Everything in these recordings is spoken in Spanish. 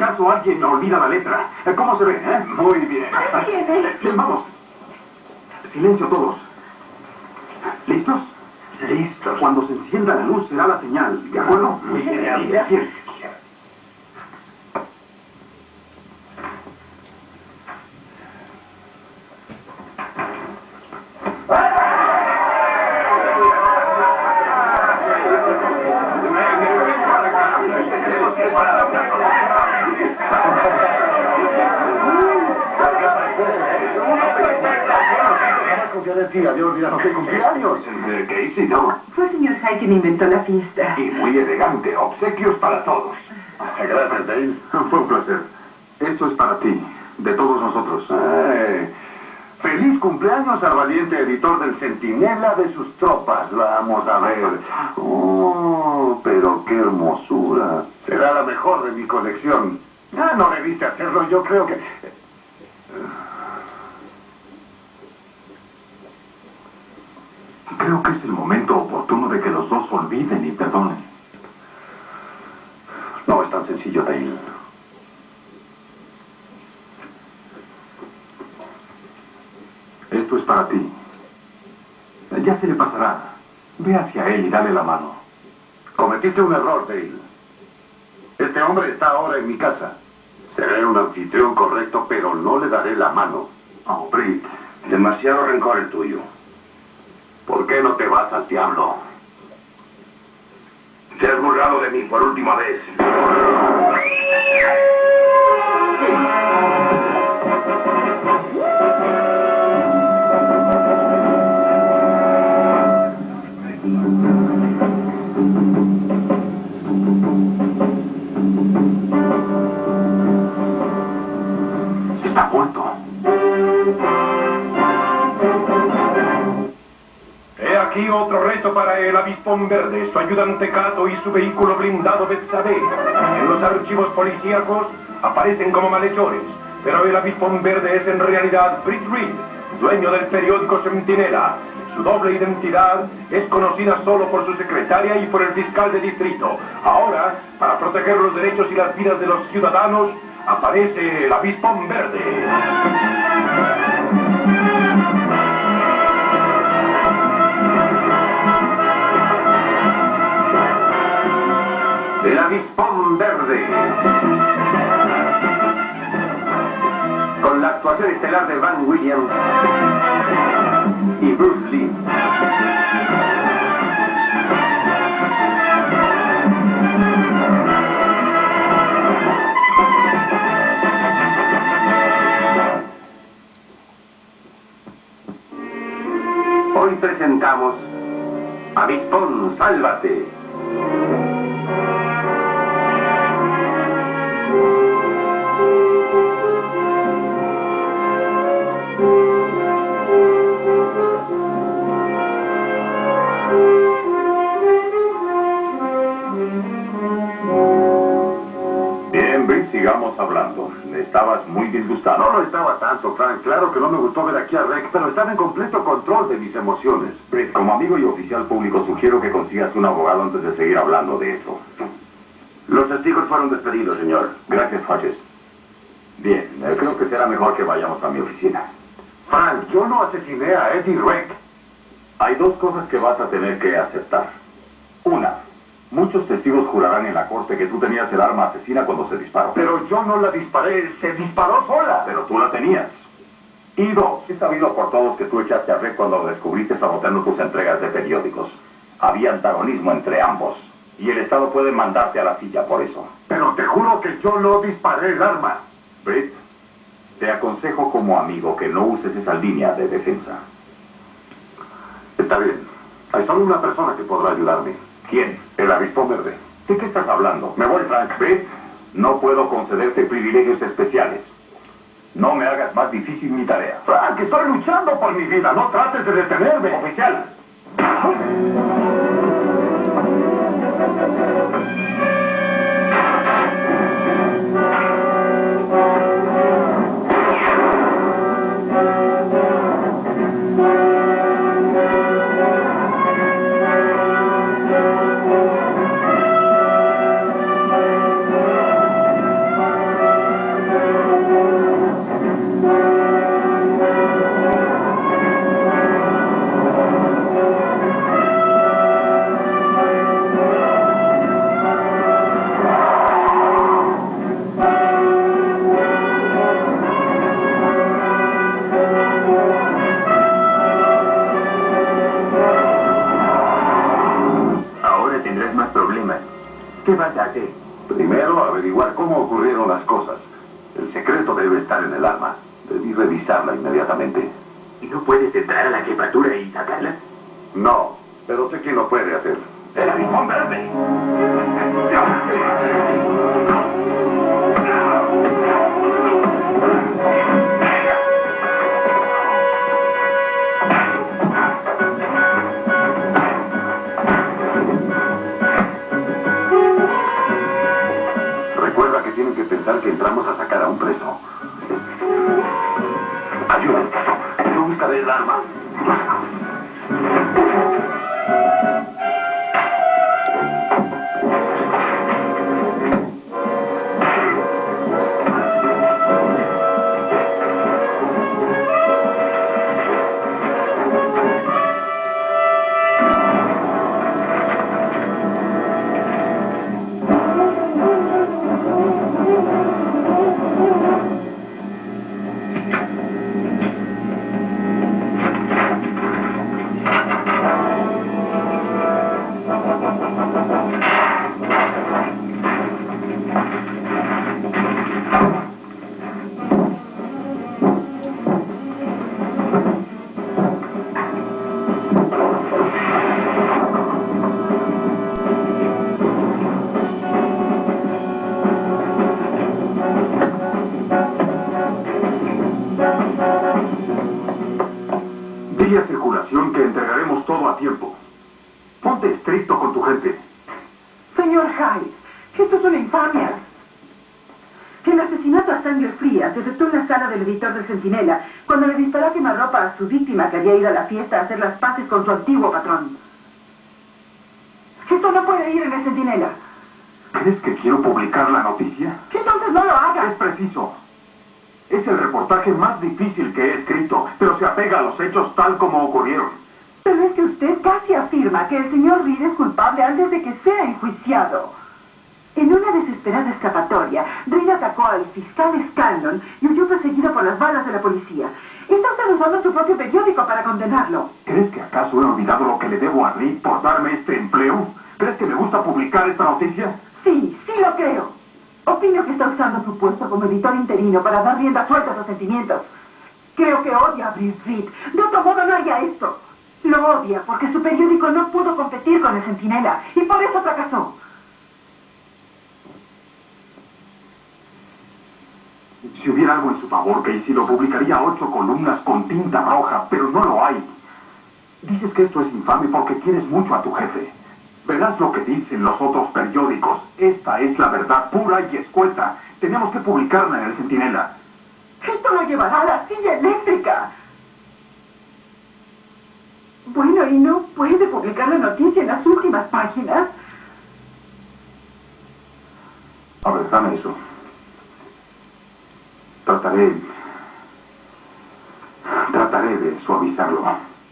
¿Acaso alguien olvida la letra? ¿Cómo se ve? Muy bien. Bien, vamos. Silencio todos. ¿Listos? Listos. Cuando se encienda la luz será la señal, ¿de acuerdo? Muy bien. Bien. Había olvidado que cumpleaños. Casey, no. Fue el señor Hyde quien inventó la fiesta. Y muy elegante. Obsequios para todos. Gracias, Dale. Fue un placer. Esto es para ti, de todos nosotros. Feliz cumpleaños al valiente editor del Centinela de sus tropas. Vamos a ver. Oh, pero qué hermosura. Será la mejor de mi colección. No debiste hacerlo. Yo creo que... Creo que es el momento oportuno de que los dos olviden y perdonen. No es tan sencillo, Dale. Esto es para ti. Ya se le pasará. Ve hacia él y dale la mano. Cometiste un error, Dale. Este hombre está ahora en mi casa. Seré un anfitrión correcto, pero no le daré la mano. Oh, Britt. Demasiado rencor el tuyo. ¿Por qué no te vas al diablo? Te has burlado de mí por última vez. Está muerto. Aquí otro reto para el Avispón Verde, su ayudante Cato y su vehículo blindado Betsabé. En los archivos policíacos aparecen como malhechores, pero el Avispón Verde es en realidad Britt Reed, dueño del periódico Centinela. Su doble identidad es conocida solo por su secretaria y por el fiscal de distrito. Ahora, para proteger los derechos y las vidas de los ciudadanos, aparece el Avispón Verde. El Avispón Verde. Con la actuación estelar de Van Williams y Bruce Lee. Hoy presentamos Avispón, sálvate. Bien, Britt, sigamos hablando. Estabas muy disgustado. No lo estaba tanto, Frank. Claro que no me gustó ver aquí a Rick, pero estaba en completo control de mis emociones. Britt, como amigo y oficial público, sugiero que consigas un abogado antes de seguir hablando de esto. Los testigos fueron despedidos, señor. Gracias, Hodges. Bien, creo que será mejor que vayamos a mi oficina. Frank, yo no asesiné a Eddie Rick. Hay dos cosas que vas a tener que aceptar. Una, muchos testigos jurarán en la corte que tú tenías el arma asesina cuando se disparó. Pero yo no la disparé, se disparó sola. Pero tú la tenías. Y dos, es sabido por todos que tú echaste a Rick cuando lo descubriste saboteando tus entregas de periódicos. Había antagonismo entre ambos. Y el Estado puede mandarte a la silla por eso. Pero te juro que yo no disparé el arma. Britt, te aconsejo como amigo que no uses esa línea de defensa. Está bien. Hay solo una persona que podrá ayudarme. ¿Quién? El Avispón Verde. ¿De qué estás hablando? Me voy, Frank. Britt, no puedo concederte privilegios especiales. No me hagas más difícil mi tarea. Frank, estoy luchando por mi vida. No trates de detenerme. Oficial. cosas. El secreto debe estar en el arma. Debí revisarla inmediatamente. ¿Y no puedes entrar a la jefatura y sacarla? No, pero sé quién lo puede hacer. ¡El avispón verde! Recuerda que tienen que pensar que entramos a sacar a un preso. Ayúdenme. Yo buscaré el arma. Dile a circulación que entregaremos todo a tiempo. Ponte estricto con tu gente. Señor Hyde, esto es una infamia. El asesinato a sangre fría se efectuó en la sala del editor del Centinela cuando le disparó a quemarropa a su víctima que había ido a la fiesta a hacer las paces con su antiguo patrón. Esto no puede ir en el Centinela. ¿Crees que quiero publicar la noticia? Entonces no lo haga. Es preciso. Es el reportaje más difícil que he escrito, pero se apega a los hechos tal como ocurrieron. Pero es que usted casi afirma que el señor Reed es culpable antes de que sea enjuiciado. En una desesperada escapatoria, Reed atacó al fiscal Scanlon y huyó perseguido por las balas de la policía. Está usted usando su propio periódico para condenarlo. ¿Crees que acaso he olvidado lo que le debo a Reed por darme este empleo? ¿Crees que me gusta publicar esta noticia? Sí, sí lo creo. Opino que está usando su puesto como editor interino para dar rienda suelta a sus sentimientos. Creo que odia a Brice Reed. De otro modo no haría esto. Lo odia porque su periódico no pudo competir con el Centinela y por eso fracasó. Si hubiera algo en su favor, Casey, lo publicaría a 8 columnas con tinta roja, pero no lo hay. Dices que esto es infame porque quieres mucho a tu jefe. Verás lo que dicen los otros periódicos. Esta es la verdad pura y escueta. Tenemos que publicarla en el Centinela. Esto lo llevará a la silla eléctrica. Bueno, ¿y no puede publicar la noticia en las últimas páginas? A ver, dame eso. Trataré de suavizarlo.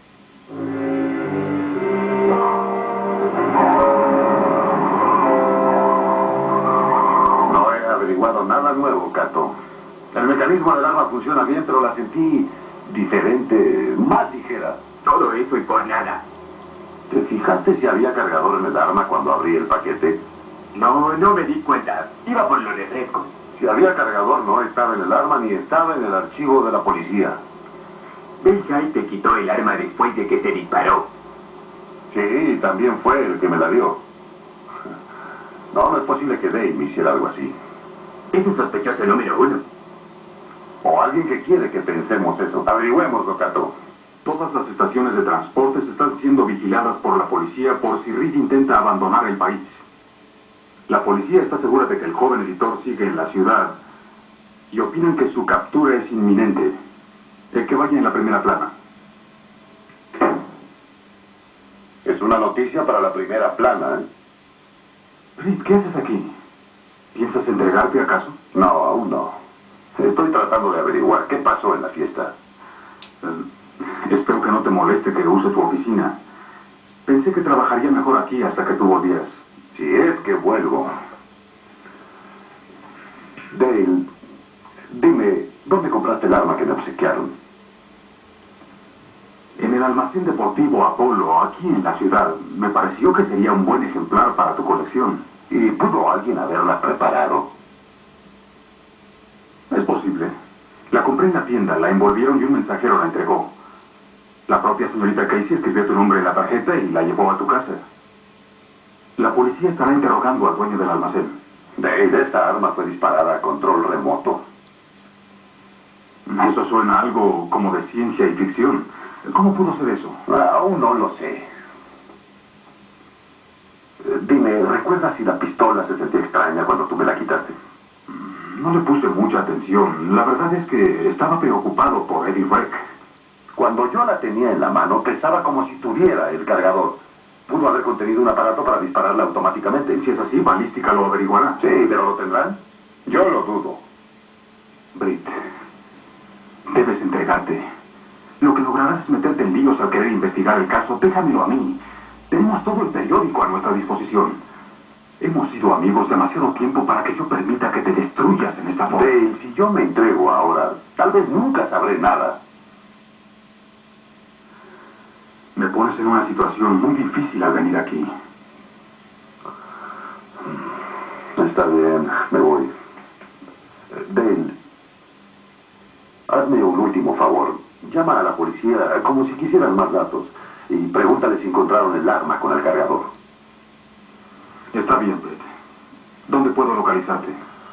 No he averiguado nada nuevo, Cato. El mecanismo del arma funciona bien, pero la sentí diferente, más ligera. Todo eso y por nada. ¿Te fijaste si había cargador en el arma cuando abrí el paquete? No me di cuenta. Iba por los refrescos. Si había cargador, no estaba en el arma ni estaba en el archivo de la policía. Bill Hyde te quitó el arma después de que te disparó. Sí, también fue el que me la dio. No es posible que Dave me hiciera algo así. Es un sospechoso número 1. O alguien que quiere que pensemos eso. Averigüémoslo, Cato. Todas las estaciones de transportes están siendo vigiladas por la policía por si Reed intenta abandonar el país. La policía está segura de que el joven editor sigue en la ciudad y opinan que su captura es inminente. Que vaya en la primera plana. Es una noticia para la primera plana, ¿eh? Reed, ¿qué haces aquí? ¿Piensas entregarte acaso? No, aún no. Estoy tratando de averiguar qué pasó en la fiesta. Espero que no te moleste que use tu oficina. Pensé que trabajaría mejor aquí hasta que tú volvieras. Si es que vuelvo. Dale, dime, ¿dónde compraste el arma que me obsequiaron? En el almacén deportivo Apolo, aquí en la ciudad. Me pareció que sería un buen ejemplar para tu colección. ¿Y pudo alguien haberla preparado? Es posible. La compré en la tienda, la envolvieron y un mensajero la entregó. La propia señorita Casey escribió tu nombre en la tarjeta y la llevó a tu casa. La policía estará interrogando al dueño del almacén. Dave, esta arma fue disparada a control remoto. Eso suena algo como de ciencia y ficción. ¿Cómo pudo ser eso? Aún no lo sé. Dime, ¿recuerdas si la pistola se sentía extraña cuando tú me la quitaste? No le puse mucha atención. La verdad es que estaba preocupado por Eddie Reck. Cuando yo la tenía en la mano, pesaba como si tuviera el cargador. Pudo haber contenido un aparato para dispararla automáticamente. Si es así, Balística lo averiguará. Sí, pero ¿lo tendrán? Yo lo dudo. Britt, debes entregarte. Lo que lograrás es meterte en líos al querer investigar el caso. Déjamelo a mí. Tenemos todo el periódico a nuestra disposición. Hemos sido amigos demasiado tiempo para que yo permita que te destruyas en esta forma. Dale, si yo me entrego ahora, tal vez nunca sabré nada. Me pones en una situación muy difícil al venir aquí. Está bien, me voy. Dale, hazme un último favor. Llama a la policía como si quisieran más datos y pregúntale si encontraron el arma con el cargador. Está bien, Brett. ¿Dónde puedo localizarte?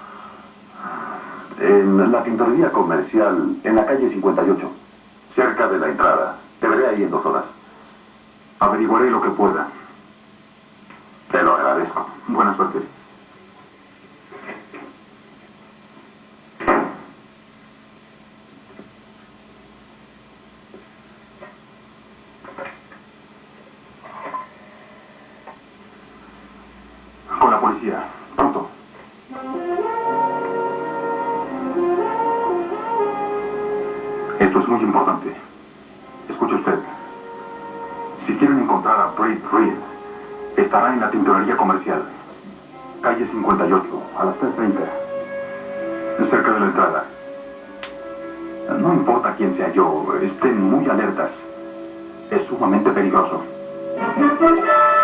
En la tintorería comercial, en la calle 58, cerca de la entrada. Te veré ahí en 2 horas. Averiguaré lo que pueda. Te lo agradezco. Buena suerte. Con la policía. Pronto. Esto es muy importante. Escuche usted. Si quieren encontrar a Britt Reed, estará en la tintorería comercial. Calle 58, a las 3:30. Cerca de la entrada. No importa quién sea yo, estén muy alertas. Es sumamente peligroso.